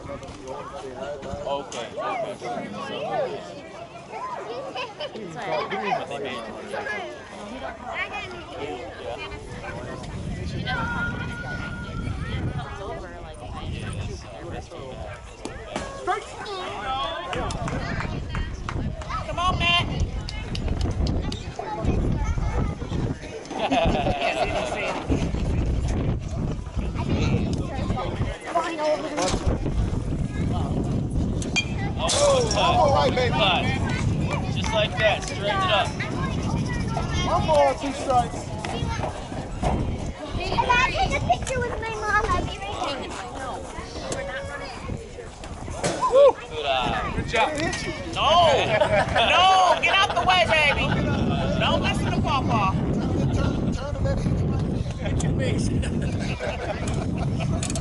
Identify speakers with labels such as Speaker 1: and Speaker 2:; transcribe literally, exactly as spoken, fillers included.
Speaker 1: Okay. Okay.
Speaker 2: Come on, Matt.
Speaker 1: Oh,
Speaker 3: All right, baby.
Speaker 1: cut. Just like that. Straighten it up.
Speaker 3: One ball, two strikes.
Speaker 4: If I take a picture with my mom, I'll be right back.
Speaker 1: Good eye.
Speaker 3: Good job. It hit you.
Speaker 2: No. No. Get out the way, baby. Don't listen to Pawpaw.
Speaker 3: Turn, turn, turn, and let it hit you. Hit your face.